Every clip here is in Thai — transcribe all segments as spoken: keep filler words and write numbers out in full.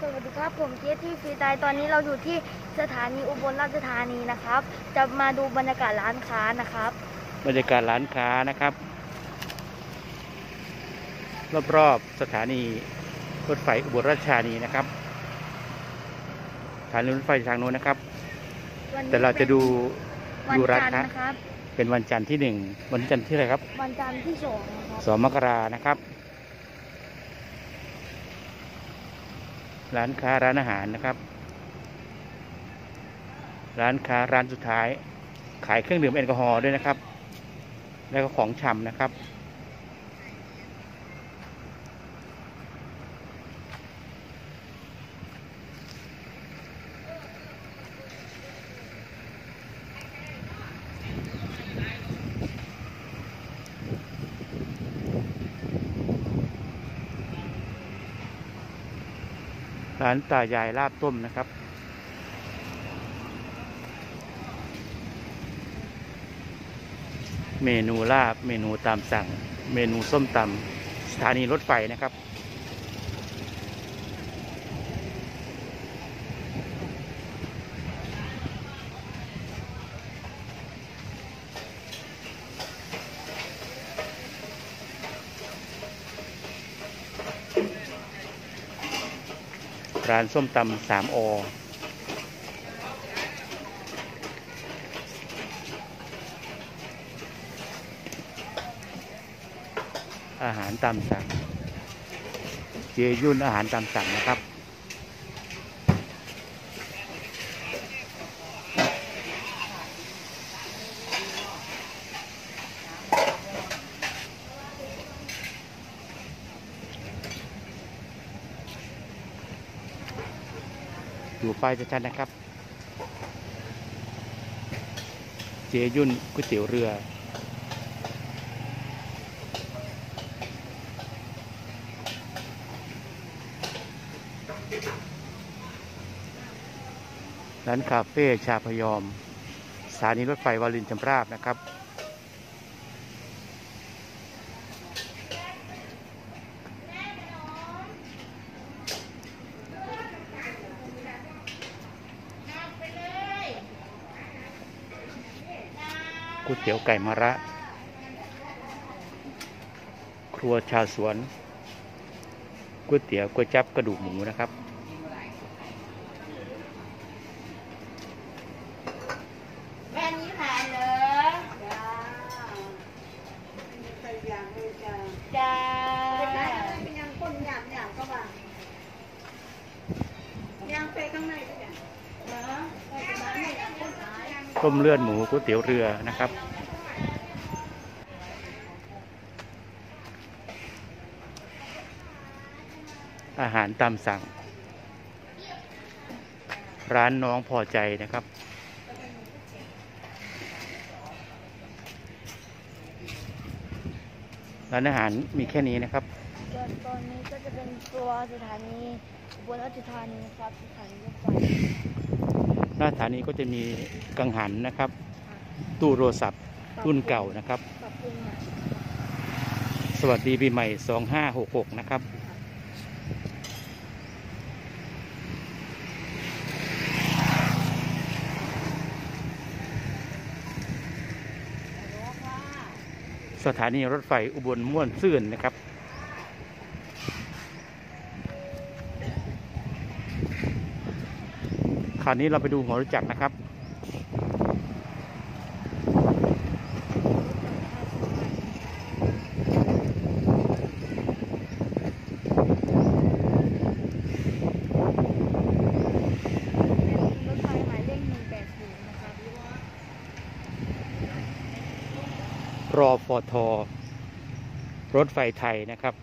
วัสดีครับผมเจสที่ฟรีสไตล์ตอนนี้เราอยู่ที่สถานีอุบลราชธานีนะครับจะมาดูบรรยากาศร้านค้านะครับบรรยากาศร้านค้านะครับรอบๆสถานีรถไฟอุบลราชธานีนะครับสถานีรถไฟทางโน้นนะครับแต่เราจะดูดูร้านค้าเป็นวันจันทร์ที่หนึ่งวันจันทร์ที่อะไรครับวันจันทร์ที่สองนะครับสองมกรานะครับร้านค้าร้านอาหารนะครับร้านค้าร้านสุดท้ายขายเครื่องดื่มแอลกอฮอล์ด้วยนะครับแล้วก็ของชำนะครับร้านตายายลาบต้มนะครับเมนูลาบเมนูตามสั่งเมนูส้มตำสถานีรถไฟนะครับร้านส้มตำสามออาหารตามสั่งเจยุ่นอาหารตามสั่งนะครับอยู่ป้ายชัดๆนะครับเจยุ่นก๋วยเตี๋ยวเรือร้านคาเฟ่ชาพยอมสถานีรถไฟวารินชำราบนะครับก๋วยเตี๋ยวไก่มะระครัวชาวสวนก๋วยเตี๋ยวก๋วยจั๊บกระดูกหมูนะครับแม่นี้ขายเหรอจ้าใส่ยางเลยจ้าจ้าเป็นยางก้นยางยางก็ว่ายางไปข้างในก็ได้ต้มเลือดหมูก๋วยเตี๋ยวเรือนะครับอาหารตามสั่งร้านน้องพอใจนะครับร้านอาหารมีแค่นี้นะครับตอนนี้ก็จะเป็นตัวสถานีอุบลราชธานีครับสถานีรถไฟหน้าสถานีก็จะมีกังหันนะครับตู้โทรศัพท์รุ่นเก่านะครับสวัสดีปีใหม่สองห้าหกหกนะครับสถานีรถไฟอุบลม่วนซื่นนะครับคราวนี้เราไปดูหัวรถจักรนะครับรถไฟหมายเลขหนึ่งแปดศูนย์นะครับรอฟทรถไฟไทยนะครับ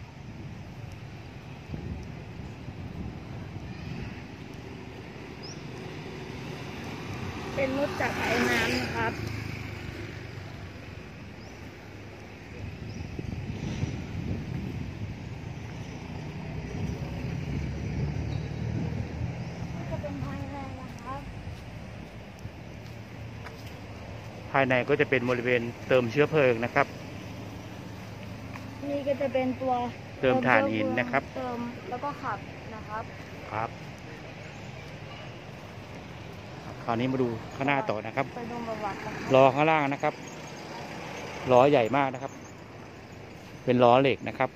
เป็นรถจักรไอ้น้ำนะครับจะเป็นภายในนะครับภายในก็จะเป็นบริเวณเติมเชื้อเพลิงนะครับนี่ก็จะเป็นตัวเติมถ่านหินนะครับเติมแล้วก็ขับนะครับครับคราวนี้มาดูข้างหน้าต่อนะครับไปดูประวัตินะครับล้อข้างล่างนะครับล้อใหญ่มากนะครับ เป็นล้อเหล็กนะครับ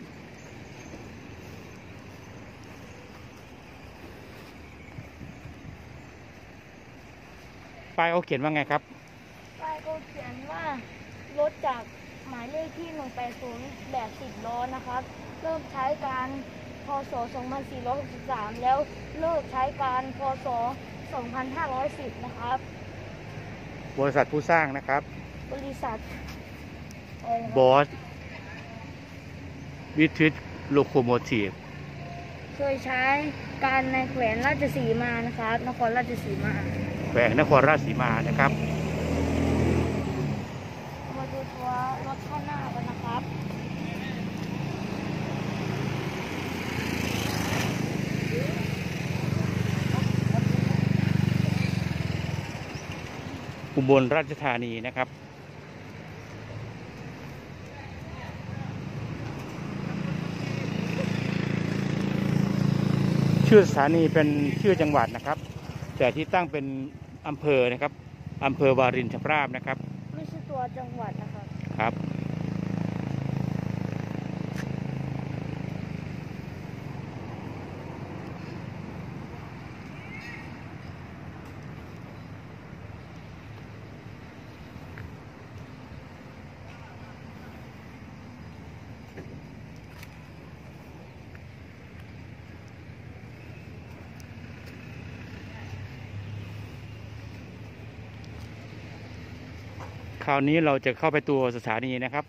ป้ายเขาเขียนว่าไงครับป้ายก็เขียนว่ารถจากหมายเลขที่หนึ่งแปดศูนย์แบบสิบล้อนะครับ เริ่มใช้การพศสองพันสี่ร้อยหกสิบสามแล้วเลิกใช้การพศสองพันห้าร้อยสิบนะครับบริษัทผู้สร้างนะครับบริษัทบอสวิทิตโลโคโมทีฟเคยใช้การในแขวนราชสีมานะครับนครราชสีมาแขวงนครราชสีมานะครับมาดูตัวรถข้างหน้ากันนะครับอุบลราชธานีนะครับชื่อสถานีเป็นชื่อจังหวัดนะครับ แต่ที่ตั้งเป็นอำเภอนะครับอำเภอวารินชำราบนะครับไม่ใช่ตัวจังหวัดนะครับครับคราวนี้เราจะเข้าไปตัวสถานีนะครับ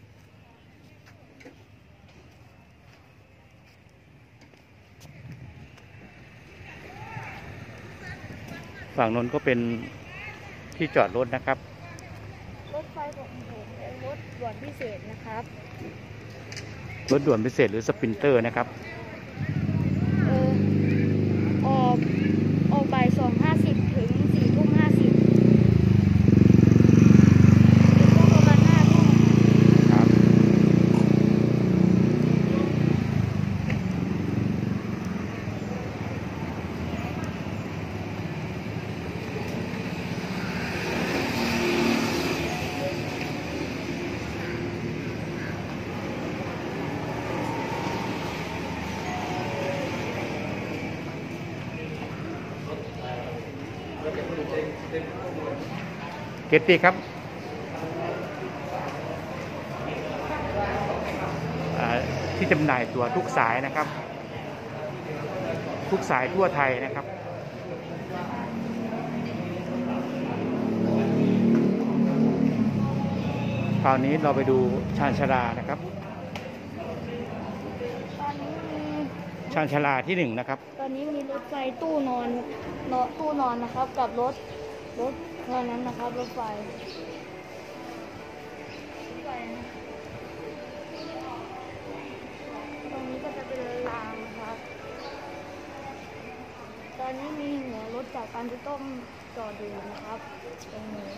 ฝั่งนนก็เป็นที่จอดรถนะครับรถไฟของผมเป็นรถด่วนพิเศษนะครับรถด่วนพิเศษหรือสปรินเตอร์นะครับเออออกออกบ่ายสองห้าสิบถึงสี่ทุ่มห้าสิบก็ประมาณห้าทุ่มครับเกตตี้ครับอ่าที่จำหน่ายตั๋วทุกสายนะครับ ทุกสายทั่วไทยนะครับ คราวนี้เราไปดูชานชาลานะครับตอนนี้มีชานชาลาที่หนึ่งนะครับตอนนี้มีรถไฟตู้นอนเนาะตู้นอนนะครับ กับรถรถเท่านั้นนะครับรถไฟรถไฟนะตรงนี้ก็จะเป็นรางนะครับ ตอนนี้มีหัวรถจากการจะต้มจอดอยู่นะครับตรงนี้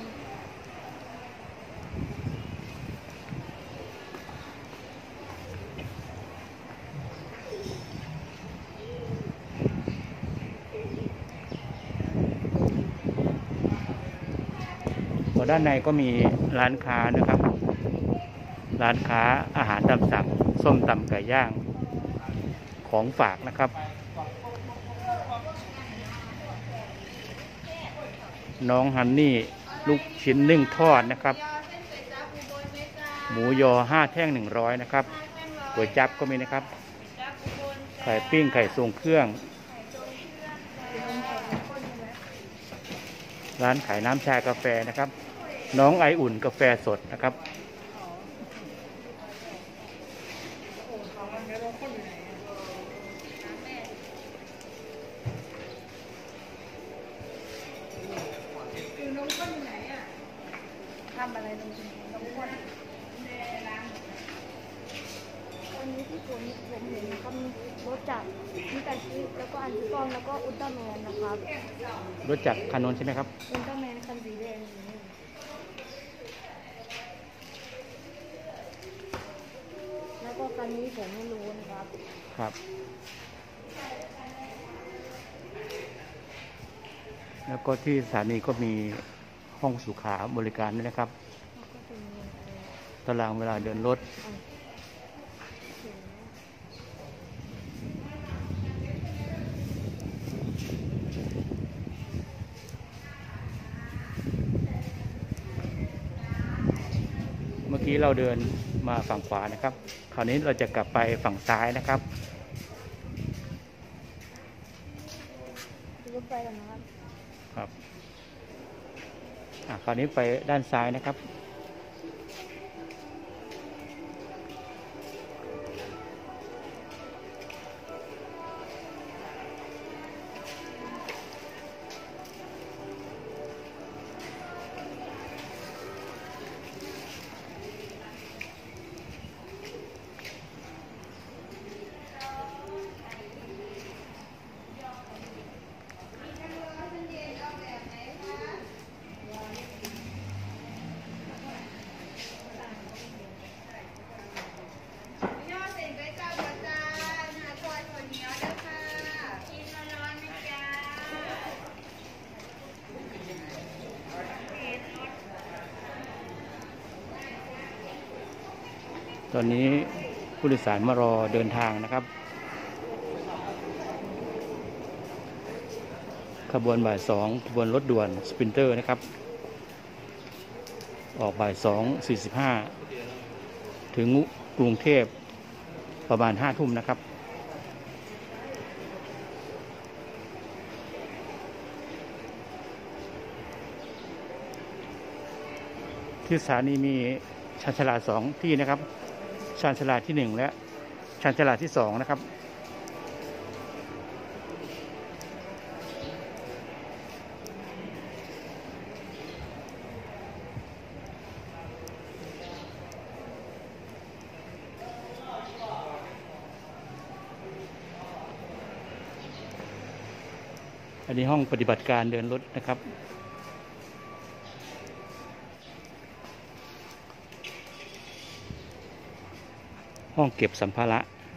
ด้านในก็มีร้านค้านะครับ ร้านค้าอาหารตามสั่งส้มตำไก่ย่างของฝากนะครับ น้องฮันนี่ลูกชิ้นนึ่งทอดนะครับ หมูยอห้าแท่งหนึ่งร้อยนะครับก๋วยจั๊บก็มีนะครับไข่ปิ้งไข่ทรงเครื่อง ร้านขายน้ำชากาแฟนะครับ น้องไออุ่นกาแฟสดนะครับทำอะไรตรงนี้น้องคนวันนี้ที่ผมผมเห็นก็มีรถจักรมีแต่ชิแล้วก็อันซิกอนแล้วก็อุลตร้าแมนนะครับรถจักรคันนนใช่ไหมครับอุลตร้าแมนคันสีแดงนี้แล้วก็กอันนี้ผมไม่รู้นะครับครับ แล้วก็ที่สถานีก็มีห้องสุขาบริการด้วยนะครับแล้วก็จะมีอะไรตารางเวลาเดินรถอ่ะเขียนเมื่อกี้เราเดินมาฝั่งขวานะครับ คราวนี้เราจะกลับไปฝั่งซ้ายนะครับดูรถไฟกันนะครับครับอ่ะคราวนี้ไปด้านซ้ายนะครับยอดเส้นก๋วยจั๊บจ้าหาซอยถั่วเหนียวเด้อค่ะกินร้อนๆไหมจ้าตอนนี้ผู้โดยสารมารอเดินทางนะครับ ขบวนบ่ายสองขบวนรถด่วนสปรินเตอร์นะครับ ออกบ่ายสองสี่สิบห้าถึงกรุงเทพประมาณห้าทุ่มนะครับ ที่สถานีมีชานชาลาสองที่นะครับ ชานชาลาที่หนึ่งและชานชาลาที่สองนะครับ อันนี้ห้องปฏิบัติการเดินรถนะครับ ห้องเก็บสัมภาระ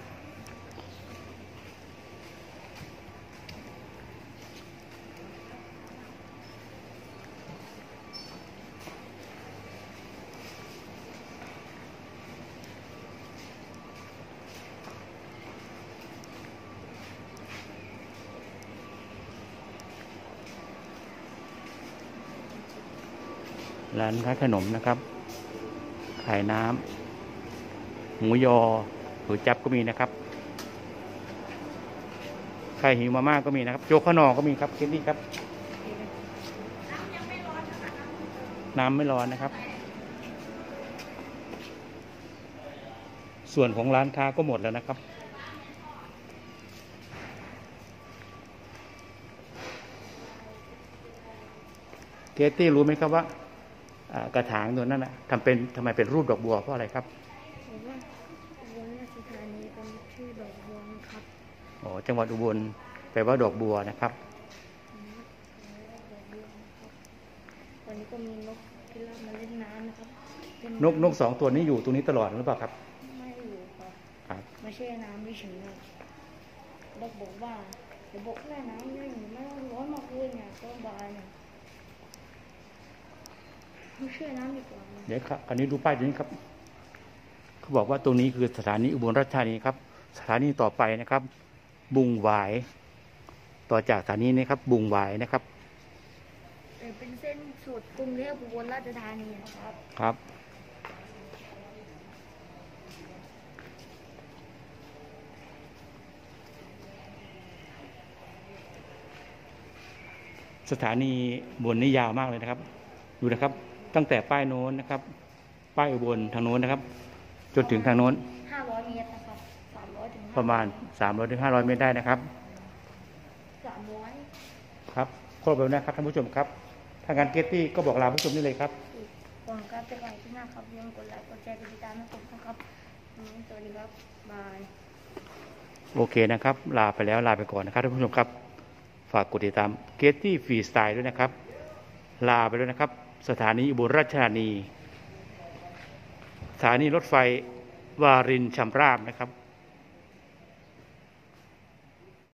ร้านขายขนมนะครับ ขายน้ำหมูยอหรือจับก็มีนะครับไข่หิวมาม่าก็มีนะครับ โจ๊กข้าวนอกก็มีครับเคนดี้ครับ น้ำไม่ร้อนนะครับ ส่วนของร้านค้าก็หมดแล้วนะครับ เกตตี้รู้ไหมครับว่าอ่ากระถางตัวนั้นนะทำเป็นทำไมเป็นรูปดอกบัวเพราะอะไรครับผมว่าอุบลราชธานีเป็นชื่อดอกบัวนะครับอ๋อจังหวัดอุบลแปลว่าดอกบัวนะครับผมว่าดอกบัวนะครับตอนนี้ก็มีนกพิราบมาเล่นน้ำนะครับเล่นกนกสองตัวนี้อยู่ตรงนี้ตลอดหรือเปล่าครับไม่อยู่ครับครับมาแช่น้ำไม่เฉยๆแล้วบอกว่าเดี๋ยวบอกแม่น้ำเนี่ยไม่ร้อนมากเลยเนี่ยก็บายเนี่ยไม่แช่น้ำดีกว่านะเดี๋ยวครับอันนี้ดูป้ายตรงนี้ครับเขาบอกว่าตรงนี้คือสถานีอุบลราชธานีครับ สถานีต่อไปนะครับ บุงหวาย ต่อจากสถานีนี้ครับ บุงหวายนะครับเออเป็นเส้นสุดกรุงเทพอุบลราชธานีนะครับครับ สถานีบนนี้ยาวมากเลยนะครับ ดูนะครับ ตั้งแต่ป้ายโน้นนะครับ ป้ายอุบลทางโน้นนะครับ จนถึงทางโน้นห้าร้อยเมตรนะครับสามร้อยถึงประมาณสามร้อยถึงห้าร้อยเมตรได้นะครับสามร้อยครับครบแล้วนะครับท่านผู้ชมครับทางการเกตตี้ก็บอกลาผู้ชมนี่เลยครับก่อนครับจะไปที่หน้าครับอย่าลืมกดไลค์กดแชร์กดติดตามให้ผมนะครับอืมสวัสดีครับบายโอเคนะครับ ลาไปแล้วลาไปก่อนนะครับท่านผู้ชมครับ ฝากกดติดตามเกตตี้ฟรีสไตล์ด้วยนะครับ ลาไปแล้วนะครับ สถานีอุบลราชธานี สถานีรถไฟวารินชำราบนะครับ